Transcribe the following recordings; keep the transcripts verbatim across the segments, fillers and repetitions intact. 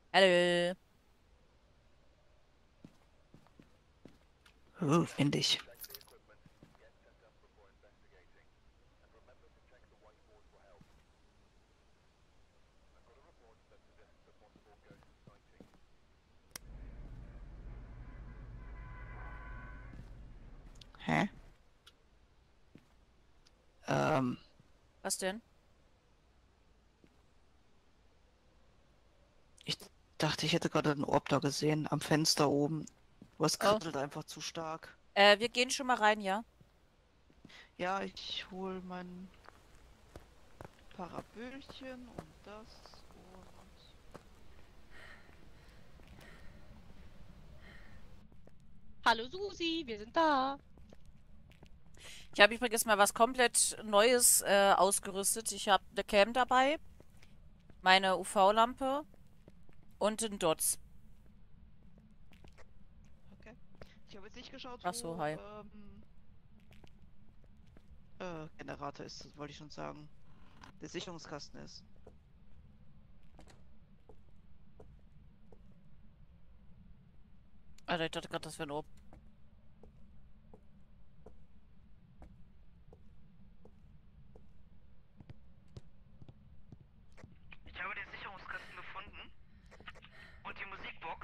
Hallo. Oh, endlich. Hä? Ähm, Was denn? ich dachte, ich hätte gerade einen Orb da gesehen, am Fenster oben. Aber es Oh. kribbelt einfach zu stark. Äh, wir gehen schon mal rein, ja? Ja, ich hol mein Parabölchen und das und... Hallo Susi, wir sind da. Ich habe übrigens mal was komplett Neues äh, ausgerüstet. Ich habe eine Cam dabei, meine U V-Lampe und den Dots. Okay. Ich habe jetzt nicht geschaut, Ach so, wo, hi. ähm, äh, Generator ist, das wollte ich schon sagen. Der Sicherungskasten ist. Alter, ich dachte gerade, das wäre ein Orb. Ich habe den Sicherungskasten gefunden und die Musikbox.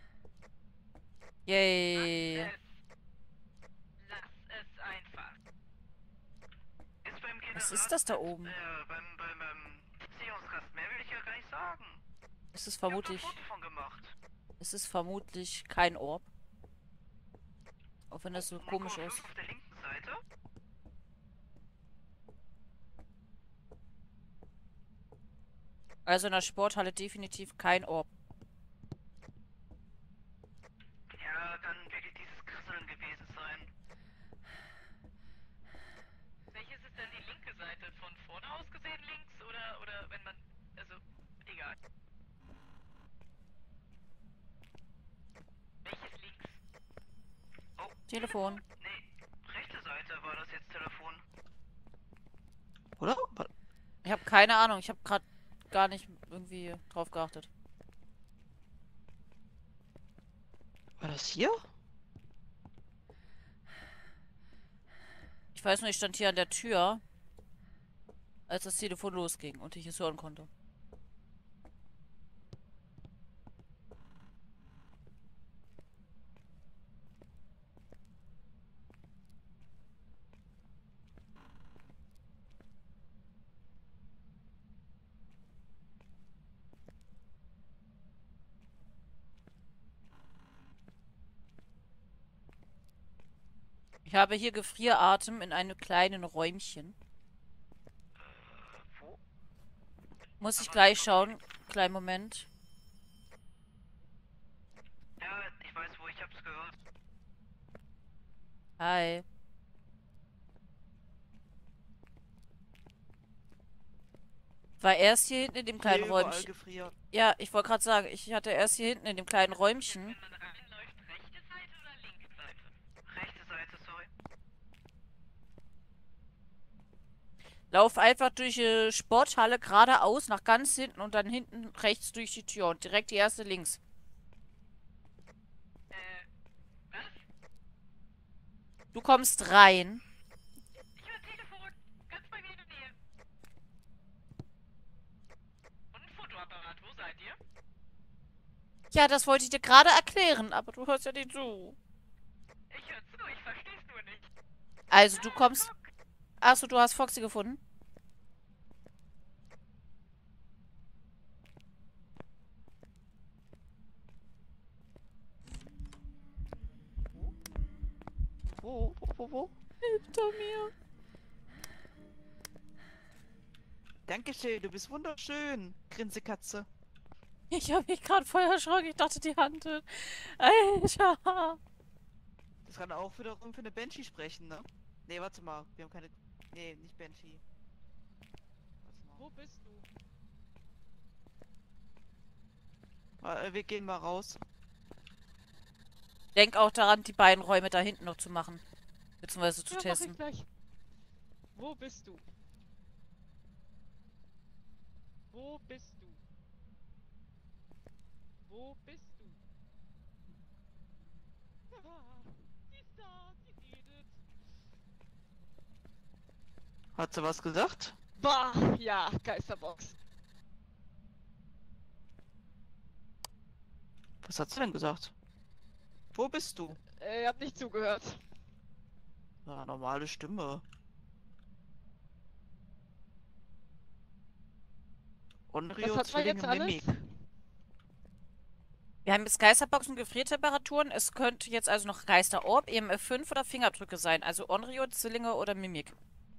Yay. Lass es einfach. Ist beim Was ist Generator, das da oben? äh, beim, beim, ähm, Sicherungskasten. Mehr will ich ja gar nicht sagen. Es ist Ich habe nur ein vermutlich, Foto von gemacht. es ist vermutlich kein Orb. Auch wenn Oh, das so null Komma komisch fünf ist. auf der linken Seite. Also in der Sporthalle definitiv kein Orb. Ja, dann wird dieses Krisseln gewesen sein. Welches ist denn die linke Seite? Von vorne aus gesehen links oder, oder wenn man, also, egal. Welches links? Oh, Telefon. nee. Rechte Seite war das jetzt Telefon. Oder? War, Ich habe keine Ahnung. Ich habe gerade gar nicht irgendwie drauf geachtet. war das hier? Ich weiß nur, ich stand hier an der Tür, als das Telefon losging und ich es hören konnte. Ich habe hier Gefrieratem in einem kleinen Räumchen. Äh, wo? Muss ich Aber, gleich okay. schauen. Kleinen Moment. Ja, ich weiß wo, ich hab's gehört. Hi. War erst hier hinten in dem kleinen Hier überall Räumchen. gefriert. Ja, ich wollte gerade sagen, ich hatte erst hier hinten in dem kleinen Denn Räumchen. wenn man reinläuft, rechte Seite oder linke Seite? Rechte Seite, sorry. Lauf einfach durch die Sporthalle geradeaus nach ganz hinten und dann hinten rechts durch die Tür und direkt die erste links. Äh, was? Du kommst rein. Ich höre Telefon, ganz bei mir in der Nähe. Und ein Fotoapparat, wo seid ihr? Ja, das wollte ich dir gerade erklären, aber du hörst ja nicht zu. Ich höre zu, ich versteh's nur nicht. Also, du Ah, kommst. guck. Achso, du hast Foxy gefunden. Wo? Wo, wo, wo? Hinter mir. Dankeschön, du bist wunderschön. Grinsekatze. Ich habe mich gerade voll erschrocken. Ich dachte, die Hand. Alter. Das kann auch wiederum für eine Banshee sprechen, ne? Nee, warte mal. Wir haben keine. Nee, nicht Banshee. Warte mal. Wo bist du? Äh, Wir gehen mal raus. Denk auch daran, die beiden Räume da hinten noch zu machen. Beziehungsweise zu Ja, mach ich testen. gleich. Wo bist du? Wo bist du? Wo bist du? Ah, die ist da, die redet. Hat sie was gesagt? Bah, ja, Geisterbox. Was hat sie denn gesagt? Wo bist du? Äh, hab nicht zugehört. Ja, normale Stimme. Was Onryo, hat man jetzt Zwillinge, alles? Mimik. Wir haben jetzt Geisterboxen, Gefriertemperaturen. Es könnte jetzt also noch Geisterorb, E M F fünf oder Fingerabdrücke sein. Also Onryo, Zwillinge oder Mimik.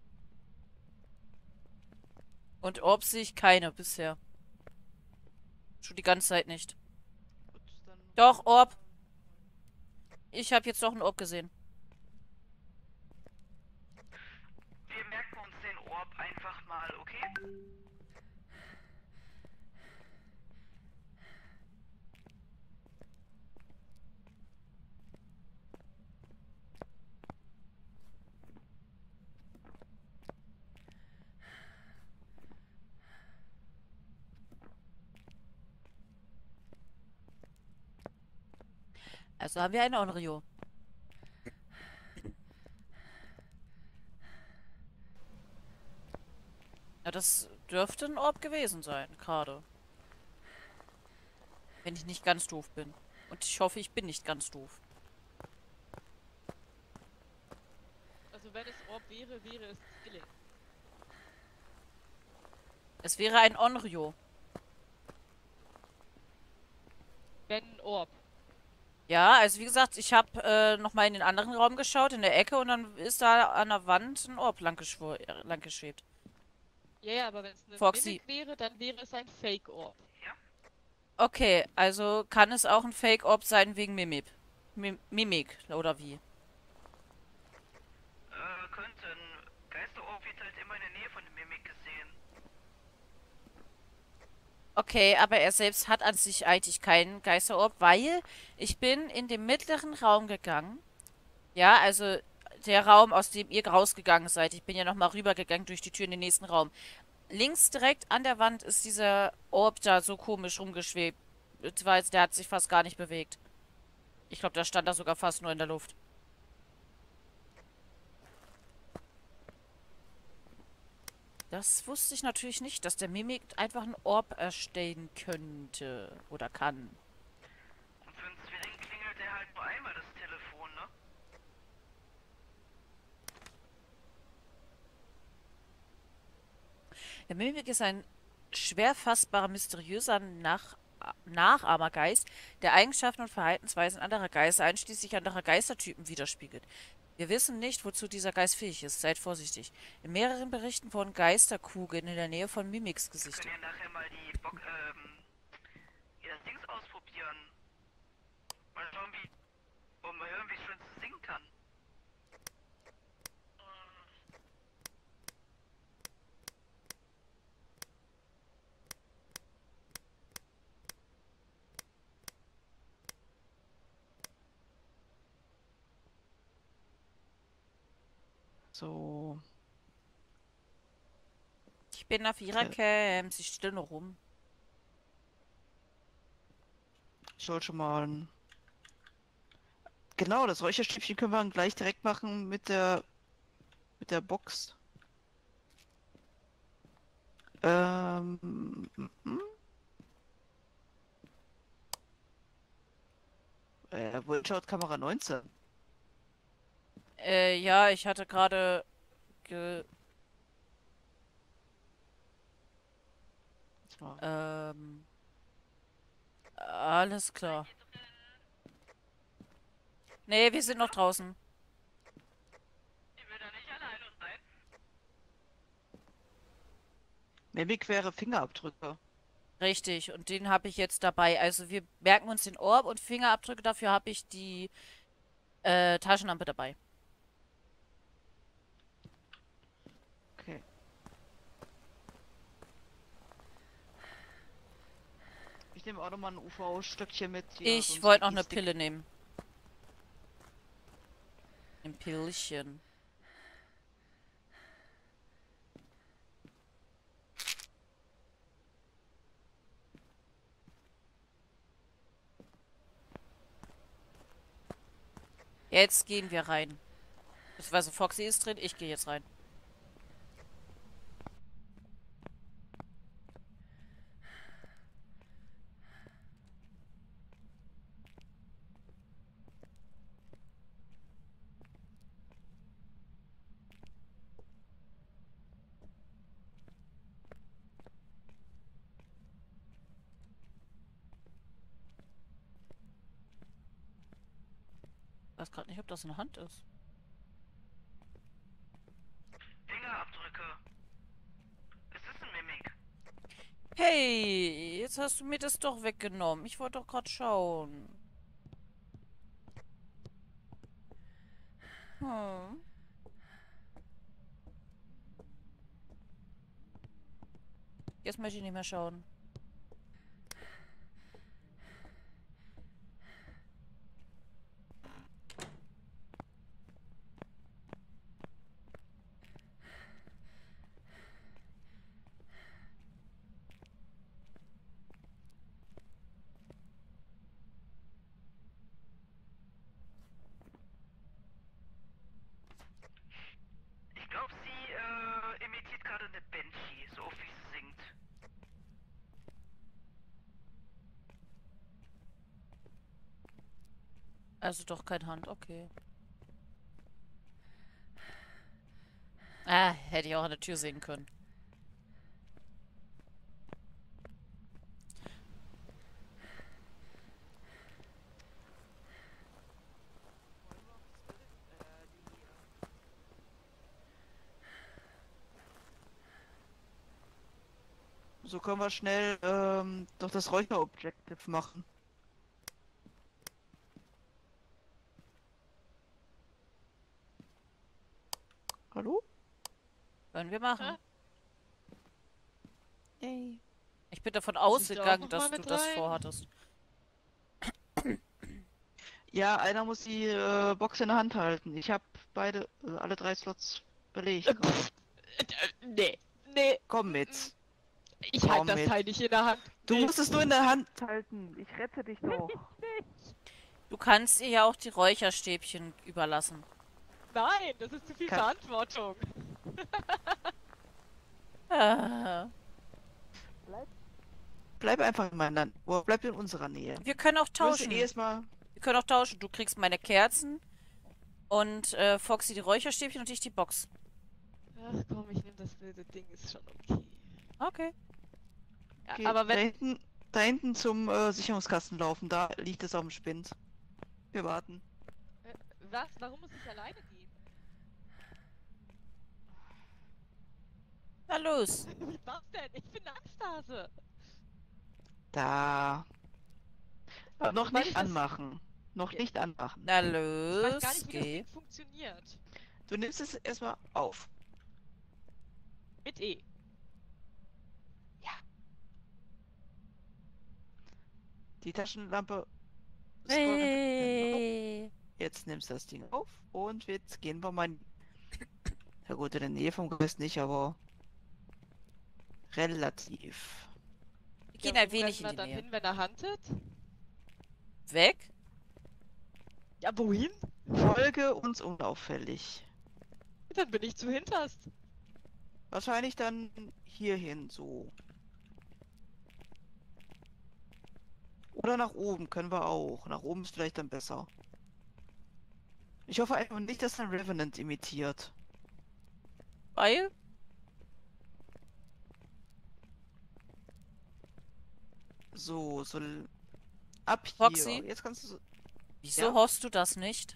Und Orb sehe ich keine bisher. Schon die ganze Zeit nicht. Gut, dann... Doch, Orb. Ich habe jetzt doch einen Orb gesehen. Wir merken uns den Orb einfach mal, okay? Also haben wir einen Onryo. Ja, das dürfte ein Orb gewesen sein, gerade. Wenn ich nicht ganz doof bin. Und ich hoffe, ich bin nicht ganz doof. Also wenn es Orb wäre, wäre es Zwilling. Es wäre ein Onryo. Wenn Orb. Ja, also wie gesagt, ich habe äh, nochmal in den anderen Raum geschaut, in der Ecke, und dann ist da an der Wand ein Orb langgeschw äh, langgeschwebt. Ja, ja, aber wenn es eine Foxy. Mimik wäre, dann wäre es ein Fake-Orb. Okay, also kann es auch ein Fake-Orb sein wegen Mimik. Mim Mimik, oder wie? Äh, könnte. Ein Geisterorb wird halt immer in der Nähe von der Mimik gesehen. Okay, aber er selbst hat an sich eigentlich keinen Geisterorb, weil ich bin in den mittleren Raum gegangen. Ja, also der Raum, aus dem ihr rausgegangen seid. Ich bin ja nochmal rübergegangen durch die Tür in den nächsten Raum. Links direkt an der Wand ist dieser Orb da so komisch rumgeschwebt. Weil der hat sich fast gar nicht bewegt. Ich glaube, da stand er sogar fast nur in der Luft. Das wusste ich natürlich nicht, dass der Mimik einfach einen Orb erstellen könnte. Oder kann. Und für einen Zwilling klingelt der halt nur einmal das Telefon, ne? Der Mimik ist ein schwer fassbarer, mysteriöser Nach Nachahmergeist, der Eigenschaften und Verhaltensweisen anderer Geister, einschließlich anderer Geistertypen, widerspiegelt. Wir wissen nicht, wozu dieser Geist fähig ist. Seid vorsichtig. In mehreren Berichten wurden Geisterkugeln in der Nähe von Mimiks Wir gesichtet. können ja nachher mal die Bock, ähm, hier das Dings ausprobieren. Mal schauen, wie, und mal hören, wie ich schon singen kann. So. Ich bin auf ihrer Cam. Sie steht nur rum. Ich soll schon mal... ein- Genau, das Räucherstäbchen können wir dann gleich direkt machen mit der... mit der Box. Ähm... mhm. Äh, wo schaut Kamera neunzehn? Äh, ja, ich hatte gerade ge... Warte mal. Ähm... Alles klar. Nee, wir sind noch draußen. Ich will da nicht alleine sein. Mimik wäre Fingerabdrücke. Richtig, und den habe ich jetzt dabei. Also wir merken uns den Orb und Fingerabdrücke. Dafür habe ich die äh, Taschenlampe dabei. Okay. Ich nehme auch nochmal ein U V-Stöckchen mit. Ja, Ich sonst wollte noch eine Sticky-Stick. Pille nehmen. Ein Pillchen. Jetzt gehen wir rein. Beziehungsweise Foxy ist drin, ich gehe jetzt rein. Ich weiß gerade nicht, ob das eine Hand ist. Fingerabdrücke. Es ist ein Mimik. Hey, jetzt hast du mir das doch weggenommen. Ich wollte doch gerade schauen. Hm. Jetzt möchte ich nicht mehr schauen. Ich glaube, sie äh, imitiert gerade eine Banshee, so oft wie sie singt. Also doch kein Hand, okay. Ah, hätte ich auch an der Tür sehen können. So können wir schnell ähm, doch das Räucher-Objective machen. Hallo? Können wir machen. Hä? Yay. Ich bin davon Muss ich da auch ausgegangen, noch dass mal du mit das rein? vorhattest. Ja, einer muss die äh, Box in der Hand halten. Ich habe beide, äh, alle drei Slots belegt. Äh, gerade. pff, äh, nee, nee. Komm mit. Ich Komm halte das mit. Teil nicht in der Hand. Du Nee. musst es nur in der Hand halten. Ich rette dich doch. Du kannst ihr ja auch die Räucherstäbchen überlassen. Nein, das ist zu viel Kann- Verantwortung. Ah. Bleib einfach in meiner Nähe. Oder bleib in unserer Nähe. Wir können auch Du musst tauschen. eh erstmal. Wir können auch tauschen. Du kriegst meine Kerzen und äh, Foxy die Räucherstäbchen und ich die Box. Ach komm, ich nehme das wilde Ding, ist schon okay. Okay. Ja, Okay, aber da wenn... hinten, da hinten zum äh, Sicherungskasten laufen. Da liegt es auf dem Spind. Wir warten. Äh, was? Warum muss ich alleine gehen? Na los. Was denn? Ich bin Angsthase. Da. Aber noch Weil nicht ich das- anmachen. Noch nicht anmachen. Na Ich weiß los. gar nicht, wie das Geh. Ding funktioniert. Du nimmst es erstmal auf. Mit E. Die Taschenlampe. scrollen wir Hey. Jetzt nimmst du das Ding auf und jetzt gehen wir mal. in- Ja gut, in der Nähe vom Geist nicht, aber relativ. Wir gehen Ja, ein wo wenig in rennen die wir dann Nähe. hin, wenn er huntet? Weg? Ja, wohin? Folge uns unauffällig. Dann bin ich zu hinterst. Wahrscheinlich dann hierhin so. Oder nach oben können wir auch. Nach oben ist vielleicht dann besser. Ich hoffe einfach nicht, dass ein Revenant imitiert. Weil? So, so l- ab hier. Foxy? Jetzt kannst du so, Wieso Ja? hoffst du das nicht?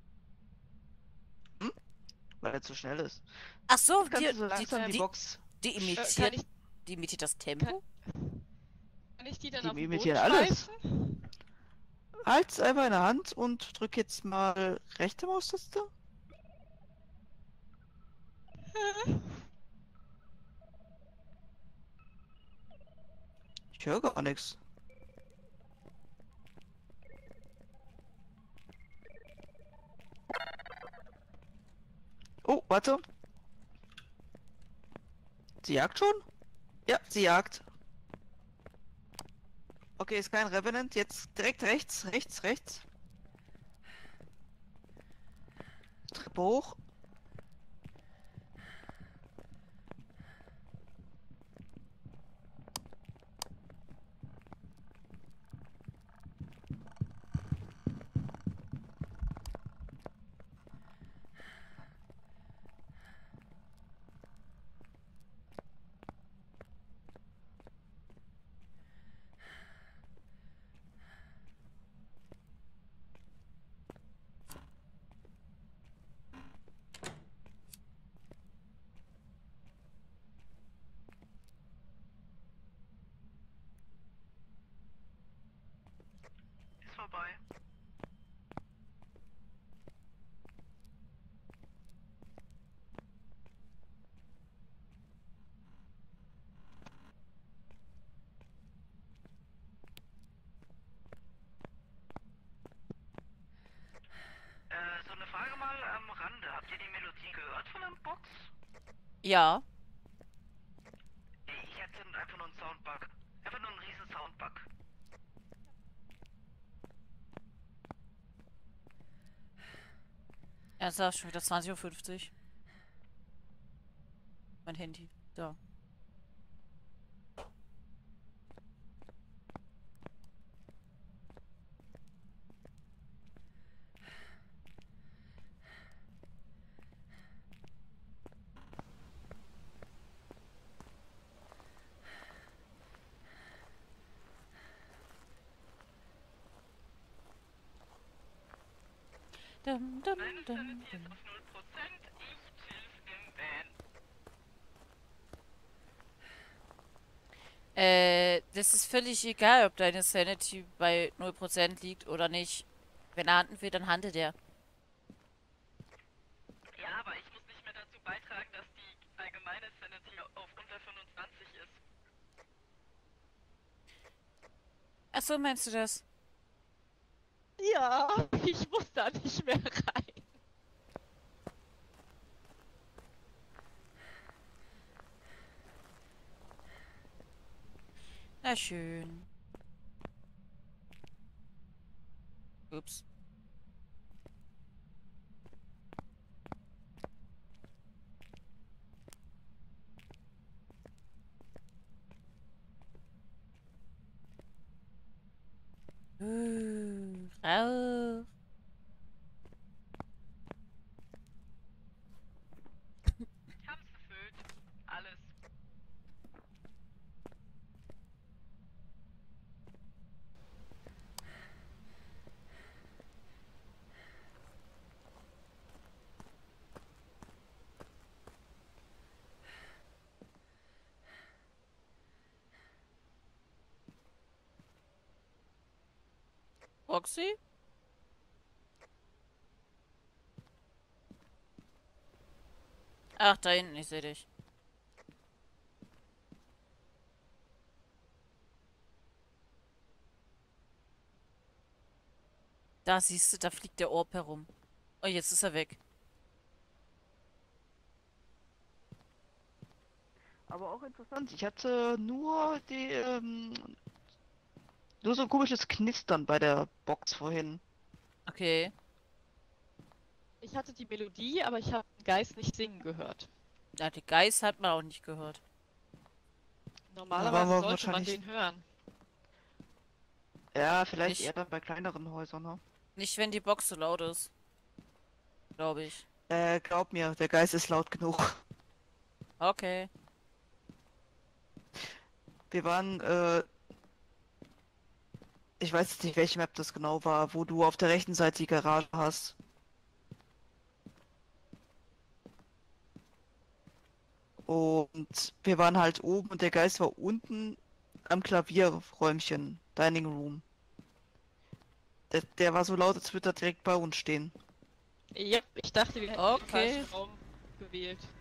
weil er zu schnell ist. Ach so, Jetzt kannst die, du so langsam die, die, Box. die Äh, kann, imitiert, ich, die imitiert das Tempo? kann ich die dann Die auf den Boden imitieren alles. schmeißen? Halt's einfach in der Hand und drück jetzt mal rechte Maustaste. Ich höre gar nichts. Oh, warte. Sie jagt schon? Ja, sie jagt. Okay, ist kein Revenant. Jetzt direkt rechts, rechts, rechts. Treppe hoch. Ist vorbei. Äh, so eine Frage mal am Rande. Habt ihr die Melodie gehört von der Box? Ja. Ich hätte einfach nur einen Soundbug. Einfach nur einen riesen Soundbug. Ernsthaft, schon wieder zwanzig Uhr fünfzig. Mein Handy. Da. Dum, dum, Meine dum, Sanity ist dum. auf null Prozent. Ich chill im Van. Äh, das ist völlig egal, ob deine Sanity bei null Prozent liegt oder nicht. Wenn er handeln will, dann handelt er. Ja, aber ich muss nicht mehr dazu beitragen, dass die allgemeine Sanity auf unter fünfundzwanzig ist. Ach so, meinst du das? Ja, ich muss da nicht mehr rein. Na schön. Ups. Uh, Rauch. Ich hab's gefüllt. Alles. Roxy? Ach, da hinten, ich sehe dich. Da siehst du, da fliegt der Orb herum. Oh, jetzt ist er weg. Aber auch interessant. Ich hatte nur die, ähm, nur so ein komisches Knistern bei der Box vorhin. Okay. Ich hatte die Melodie, aber ich habe den Geist nicht singen gehört. Ja, die Geist hat man auch nicht gehört. Normalerweise wir sollte man wahrscheinlich- den hören. Ja, vielleicht Nicht- eher dann bei kleineren Häusern, ne? Nicht, wenn die Box so laut ist. Glaube ich. Äh, glaub mir, der Geist ist laut genug. Okay. Wir waren, äh, ich weiß jetzt nicht, welche Map das genau war, wo du auf der rechten Seite die Garage hast. Und wir waren halt oben und der Geist war unten am Klavierräumchen, Dining Room. Der, der war so laut, als würde er direkt bei uns stehen. Ja, ich dachte, wir hätten den Okay. falschen Raum gewählt.